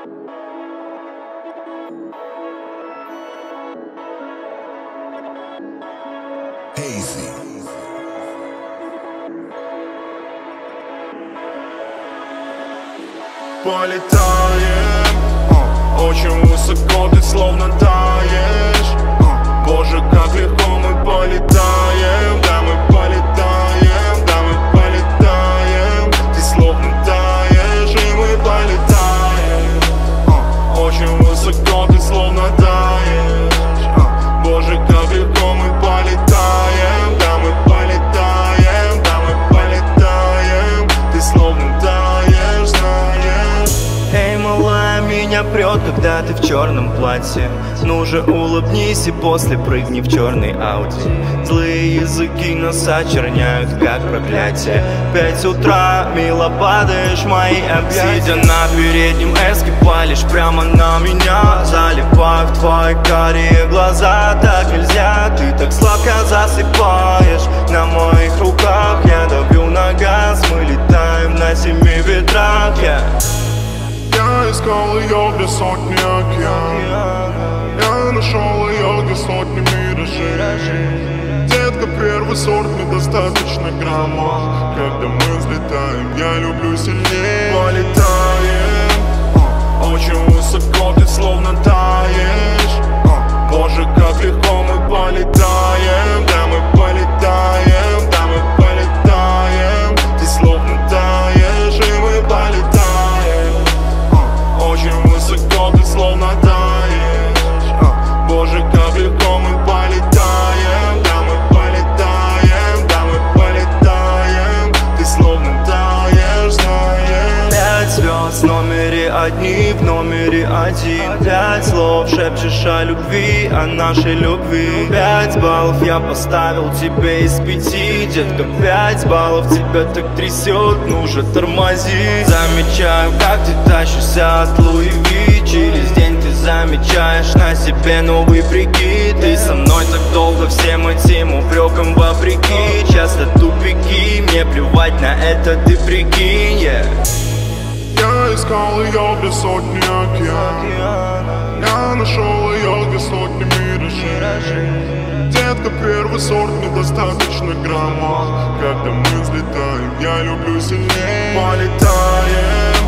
Полетаем, очень высоко, ты словно таешь. Боже, как легко мы полетаем. Да, мы полетаем, да, мы полетаем. Ты словно таешь, и мы полетаем. Очень высоко, ты словно таешь. Боже, как легко мы полетаем. Да, мы полетаем, да, мы полетаем. Ты словно таешь, знаешь. Эй, малая, меня прет, когда ты в черном платье. Ну же улыбнись и после прыгни в черный Ауди. Злые языки нас очерняют, как проклятие. 5 утра, мило падаешь в мои объятия. Сидя на переднем эске, палишь прямо на меня. Залипаю в твои карие глаза, так нельзя. Ты так сладко засыпаешь на моих руках. Я давлю на газ, мы летаем на 7 ветрах. Я искал ее, где сотни океанов. Я нашел ее, где сотни миражей. Детка, первый сорт, недостаточно граммов. Когда мы взлетаем, я люблю сильнее. Полетаем, очень высоко, ты словно таешь. Боже, как легко мы полетаем. Да, мы полетаем, да, мы полетаем. Ты словно таешь, и мы полетаем. Очень высоко, ты словно таешь. Боже, как легко мы полетаем. Да, мы полетаем, да, мы полетаем. Ты словно таешь, знаешь. 5 звезд в номере одни, в номере один. 5 слов шепчешь о любви, о нашей любви. 5 баллов я поставил тебе из 5. Детка, 5 баллов, тебя так трясет, ну же тормози. Замечаю, как ты тащишься от Луи Ви. Через день ты замечаешь на себе новый прикид. Ты со мной так долго, всем этим упрекам вопреки. Часто тупики, мне плевать на это, ты прикинь. Я искал ее, где сотни океанов. Я нашел ее, где сотни миражей. Детка, первый сорт, недостаточно граммов. Когда мы взлетаем, я люблю сильнее. Полетаем,